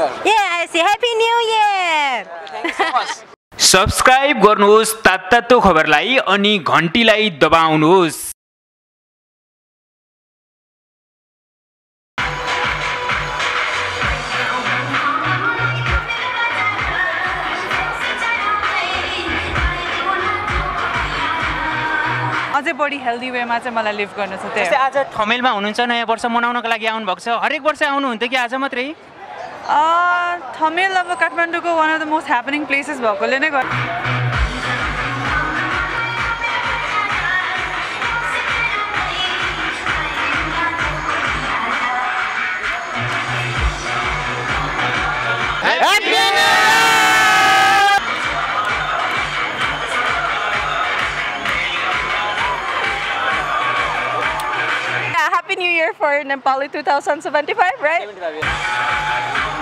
Year. Yeah, I say Happy New Year. Thank you so much. Subscribe गर्नुहोस् तातो खबरलाई अनि घण्टीलाई दबाउनुहोस्। अझै बढी हेल्दी वेमा चाहिँ मलाई लिभ गर्नु छ। त्यस्तै आज ठमेलमा हुनुहुन्छ, नयाँ वर्ष मनाउनको लागि आउनु भएको छ। हरेक वर्ष आउनुहुन्थ्यो कि आज मात्रै? ठमेल अब काठमाडौँको one of the most happening places भएकोले नै गर्छ। Happy New Year for Nepali 2075, right? 75 years.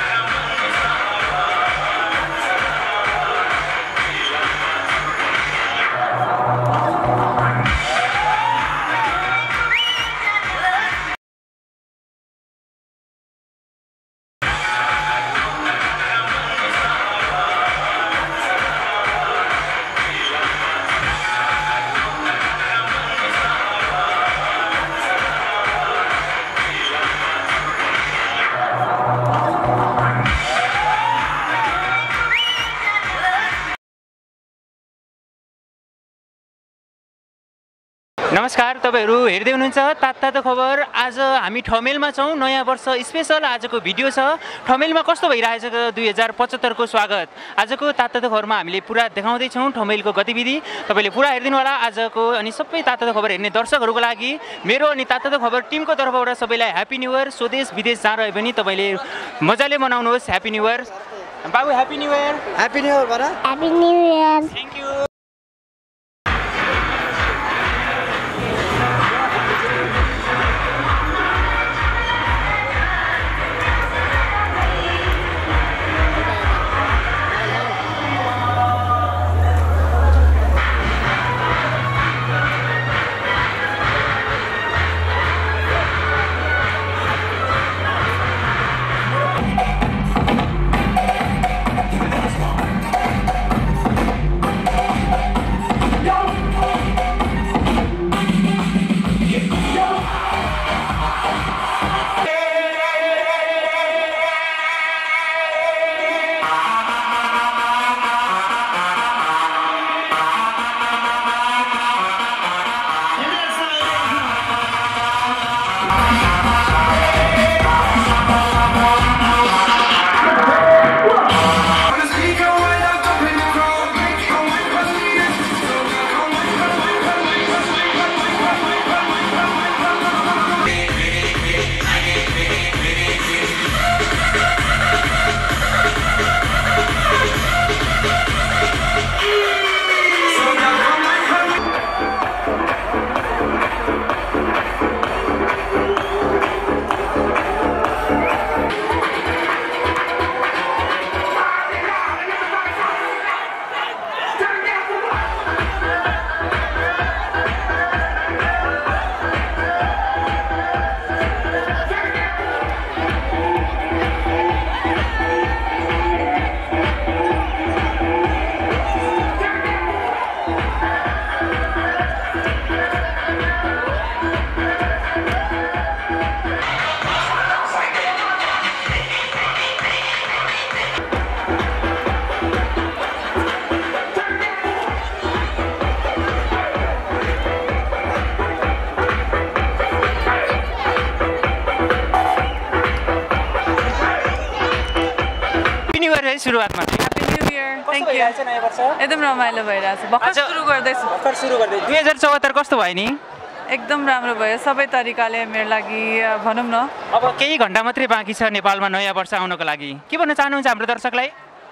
नमस्कार, तपाईहरु हेर्दै हुनुहुन्छ तातो खबर। आज हामी ठमेलमा छौं। नयाँ वर्ष स्पेशल आजको भिडियो छ। ठमेलमा कस्तो भइरहेछ 2075 को स्वागत। आजको तातो खबरमा हामीले पुरा देखाउँदै छौं ठमेलको गतिविधि। तपाईले पुरा हेर्दिनु होला आजको। अनि सबै तातो खबर हेर्ने दर्शकहरुको लागि मेरो अनि तातो खबर टिमको तर्फबाट सबैलाई ह्यापी न्यू इयर। स्वदेश विदेश जहाँ रहे पनि तपाईले मजाले मनाउनुहोस् ह्यापी न्यू इयर। बाबु happy new year. Happy New Year, Bara. Happy New Year. Thank you. सुरुवातमा Happy New Year. Thank you. एकदम रमाइलो भइरहेछ। भर्खर सुरु गर्दैछु। 2074 कस्तो भयो नि? एकदम राम्रो भयो सबै तरिकाले मेरो लागि भनौं न। अब केही घण्टा मात्रै बाँकी छ नेपालमा नयाँ वर्ष आउनको लागि। के भन्न चाहनुहुन्छ हाम्रो दर्शकलाई?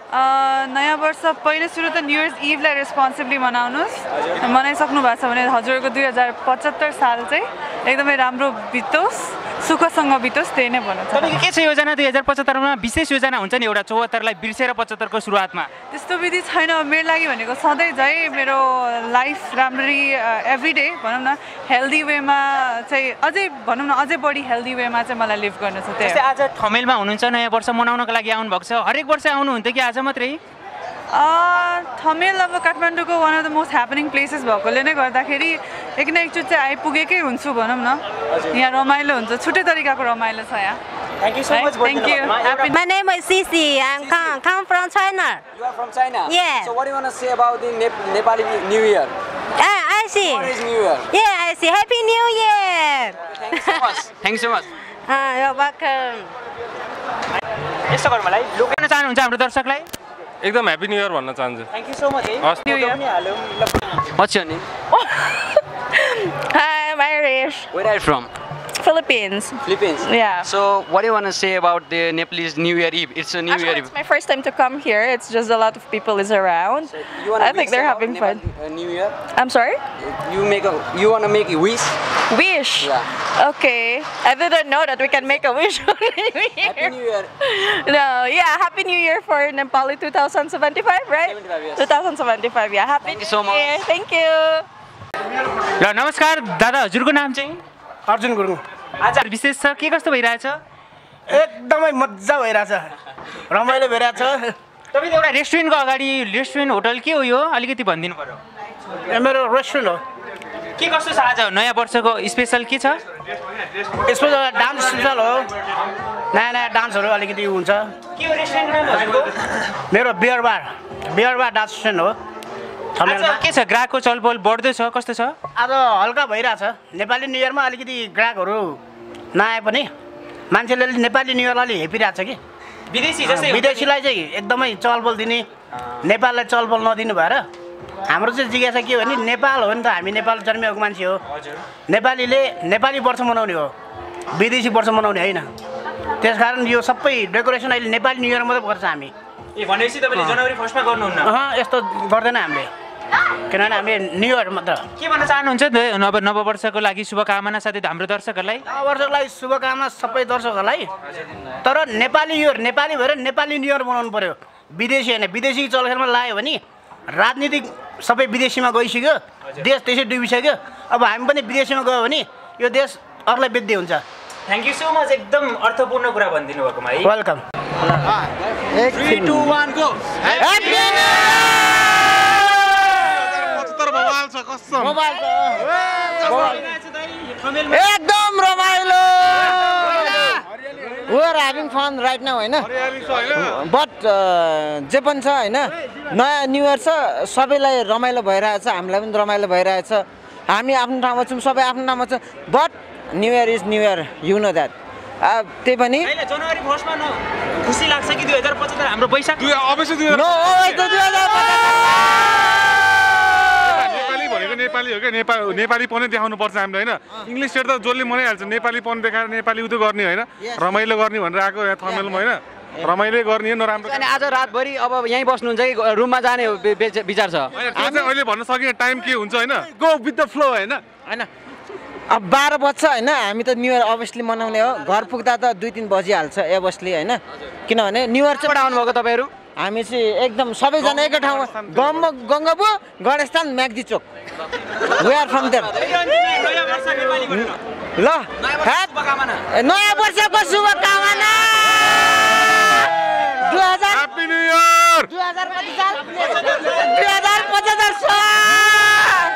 नयाँ वर्ष पहिले सुरु त न्यू इयर्स इभलाई रेस्पोन्सिबली मनाउनुहोस्। मनाइसक्नु भएको छ भने हजुरको 2075 साल चाहिँ एकदमै राम्रो बितोस्, सुखसँग बितोस् त्यही नै भन्न चाहन्छु। तपाईँको के छ योजना 2075 मा विशेष योजना हुन्छ नि एउटा 74 लाई बिर्सेर 75 को सुरुवातमा? त्यस्तो विधि छैन। मेरो लागि भनेको सधैँ चाहिँ मेरो लाइफ राम्ररी एभ्रिडे भनौँ न हेल्दी वेमा चाहिँ अझै भनौँ न अझै बढी हेल्दी वेमा चाहिँ मलाई लिभ गर्नु छ। त्यही जस्तै आज ठमेलमा हुनुहुन्छ, नयाँ वर्ष मनाउनको लागि आउनुभएको छ। हरेक वर्ष आउनुहुन्थ्यो कि आज मात्रै? ठमेल अब काठमाडौँको one of the most happening places भएकोले नै गर्दाखेरि एक न एकचोटि चाहिँ आइपुगेकै हुन्छु भनौँ न। यहाँ रमाइलो हुन्छ, छुट्टै तरिकाको रमाइलो छ यहाँ। Thank you so much. Thank you. My name is Sisi. I'm come from China. You are from China? Yeah. So what do you want to say about the Nepali New Year? I see. What is New Year? Yeah, I see. Happy New Year. Thank you so much. Thank you so much. You're welcome. यस्तो गरौँ मलाई लोकेन चाहनुहुन्छ हाम्रो दर्शकलाई? एकदम happy new year भन्न चाहन्छु। Thank you so much. New Year. What's your name? Hi, I'm Irish. Where are you from? Philippines. Philippines? Yeah. So what do you want to say about the Nepalese New Year Eve? It's a New Actually, Year it's Eve. my first time to come here. It's just a lot of people is around. So you wanna I think wish they're about having fun. New Year? I'm sorry? You want to make a wish? Wish. Yeah. Okay. I didn't know that we can make a wish on New Year. Happy New Year. No, yeah, Happy New Year for Nepali 2075, right? 75, yes. 2075, yeah. Happy Thank you so New Year. much. Thank you. ल नमस्कार दादा, हजुरको नाम चाहिँ? अर्जुन गुरुङ। आज विशेष छ के कस्तो भइरहेछ? एकदमै मजा भइरहेछ, रमाइलो भइरहेछ। तपाईको एउटा रेस्टुरेन्टको अगाडि रेस्टुरेन्ट होटल के हो यो अलिकति भनिदिनु पर्यो? मेरो रेस्टुरेन्ट हो। के कस्तो छ आज नयाँ वर्षको स्पेशल के छ? स्पेशल डान्स स्पेशल हो, नयाँ नयाँ डान्सहरू अलिकति हुन्छ। के हो रेस्टुरेन्टको नाम हजुरको? मेरो बियर बार डान्स स्टेसन हो। आज के छ ग्राहकको चलपल बढ्दै छ कस्तो छ? आज हल्का भइरहेछ। नेपाली न्यु इयरमा अलिकति ग्राहकहरू नआए पनि मान्छेले नेपाली न्यु इयरलाई हेपिरहेछ कि विदेशी जस्तै विदेशीलाई चाहिँ एकदमै चलपल दिने, नेपाललाई चलपल नदिनु भएर हाम्रो चाहिँ जिज्ञासा के हो भने नेपाल हो नि त, हामी नेपाल जन्मिएको मान्छे हो। नेपालीले नेपाली वर्ष मनाउने हो, विदेशी वर्ष मनाउने होइन। त्यसकारण यो सबै डेकोरेसन अहिले नेपाली न्यु इयर मात्रै गर्छ हामी। ए भनेपछि तपाईले जनवरी 1 मा गर्नुहुन्न? यस्तो गर्दैन हामीले, किनभने हामीले न्यु इयर मात्र। के भन्न चाहनुहुन्छ नववर्षको लागि शुभकामना साथै हाम्रो दर्शकहरूलाई? नववर्षको लागि शुभकामना सबै दर्शकहरूलाई। तर नेपाली भएर नेपाली न्यु इयर मनाउनु पर्यो, विदेशी होइन। विदेशी चलखेलमा लाग्यो भने राजनीतिक सबै विदेशीमा गइसक्यो, देश त्यसै डुबिसक्यो। अब हामी पनि विदेशीमा गयो भने यो देश अरूलाई बेच्दै हुन्छ। थ्याङ्क यू सो मच, एकदम अर्थपूर्ण कुरा भनिदिनु भएकोमा है। वेलकम। 3, 2, 1, go! एकदम रमाइलो। We are having fun right now हैन, बट जे पनि छ हैन, नयाँ न्यु इयर छ, सबैलाई रमाइलो भइरहेछ, हामीलाई पनि रमाइलो भइरहेछ। हामी आफ्नो ठाउँमा छौँ, सबै आफ्नो ठाउँमा छ, but new year is new year, you know that. त्यही पनि जनवरी 1 मा खुसी लाग्छ कि 2075 हाम्रो वैशाख नेपाली हो क्या, नेपाली पनि देखाउनु पर्छ हामीले होइन। इङ्ग्लिस सेट त जसले मनाइहाल्छ, नेपाली पनि देखाएर नेपाली उतो गर्ने होइन, रमाइलो गर्ने भनेर आएको यहाँ थर्मेलमा होइन, रमाइलो गर्ने नराम्रो। अनि आज रातभरि अब यहीँ बस्नुहुन्छ कि रुममा जाने विचार छ? त्यो चाहिँ अहिले भन्न सकिने टाइम के हुन्छ होइन, गो विथ द फ्लो होइन। अब 12 बज्छ हैन, हामी त न्यु इयर अभियसली मनाउने हो। घर पुग्दा त 2-3 बजिहाल्छ एबसली हैन, किनभने न्यु इयर चाहिँ आउनु भएको तपाईँहरू? हामी चाहिँ एकदम सबैजना एकै ठाउँमा, गङ्गाबु, गणेशस्थान, म्याग्दी चोक। We are from there. ल नयाँ वर्षको शुभकामना। 2075 साल।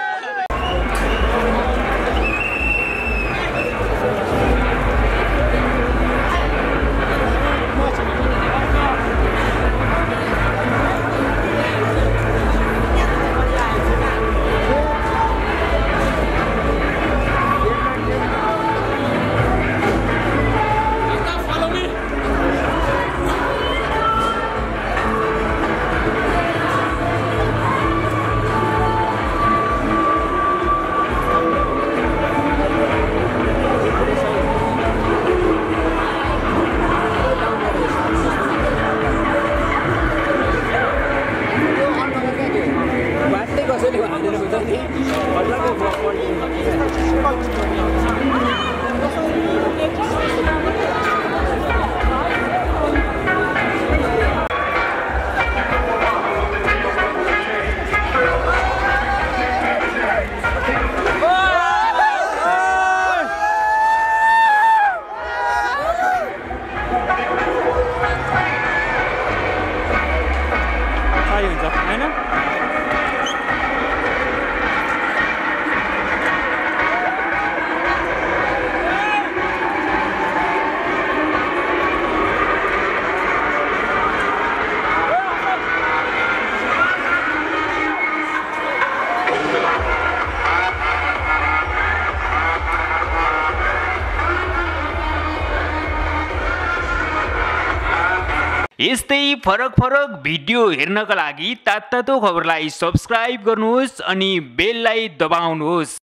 यस्तै फरक फरक भिडियो हेर्नका लागि तातो खबरलाई सब्स्क्राइब गर्नुहोस् अनि बेललाई दबाउनुहोस्।